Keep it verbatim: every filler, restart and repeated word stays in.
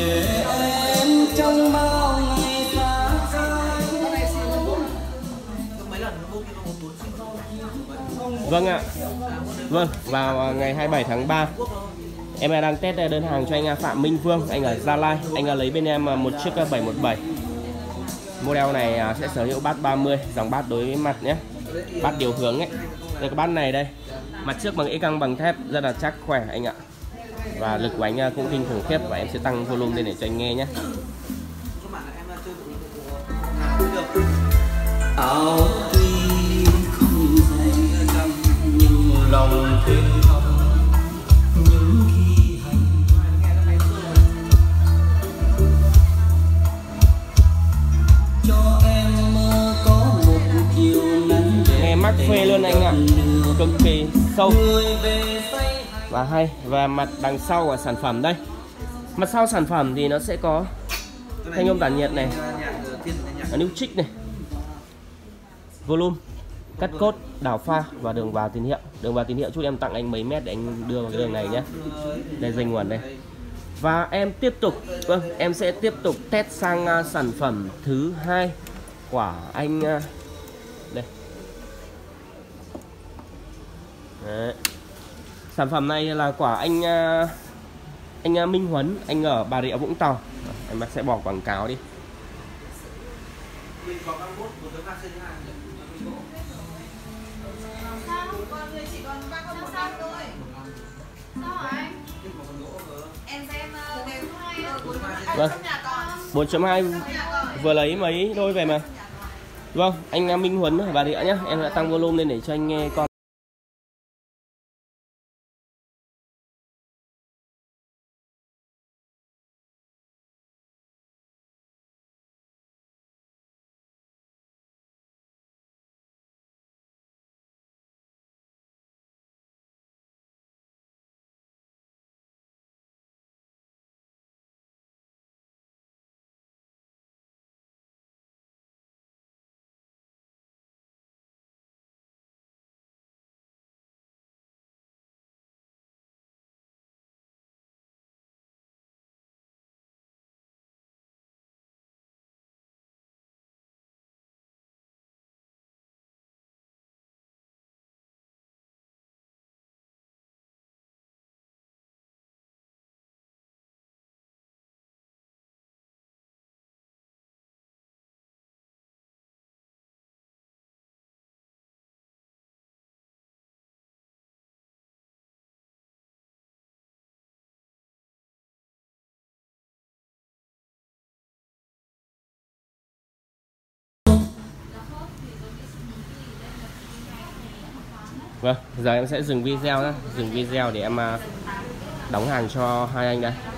về em trong bao ngày xa xôi. Vâng ạ. Vâng, vào ngày hai mươi bảy tháng ba em đang test đơn hàng cho anh Phạm Minh Vương, anh ở Gia Lai. Anh lấy bên em một chiếc bảy một bảy. Model này sẽ sở hữu bát ba mươi, dòng bát đối mặt nhé, bát điều hướng ấy. Đây cái bát này đây, mặt trước bằng inox găng bằng thép, rất là chắc khỏe anh ạ. Và lực của anh cũng kinh khủng khiếp, và em sẽ tăng volume lên để cho anh nghe nhé. Áo tuy không dày nhưng lòng thêm thắm những khi hành cho em mơ có một chiều nắng đẹp. Nghe mắc phê luôn anh ạ, cực kỳ sâu và hay. Và mặt đằng sau của sản phẩm đây, mặt sau sản phẩm thì nó sẽ có thanh âm tản nhiệt này, níu trích này, volume, cắt cốt, đảo pha và đường vào tín hiệu. Đường vào tín hiệu chút em tặng anh mấy mét để anh đưa vào cái đường này nhé. Đây dây nguồn đây. Và em tiếp tục, vâng, em sẽ tiếp tục test sang uh, sản phẩm thứ hai của anh uh, đây. Đấy. Sản phẩm này là của anh uh, anh uh, Minh Huấn, anh ở Bà Rịa Vũng Tàu. Em sẽ bỏ quảng cáo đi. Vâng, bốn chấm hai vừa lấy mấy đôi về mà. Vâng, anh Minh Huấn ở Bà Rịa nhé. Em đã tăng volume lên để cho anh nghe con. Vâng, giờ em sẽ dừng video nhé, dừng video để em đóng hàng cho hai anh đây.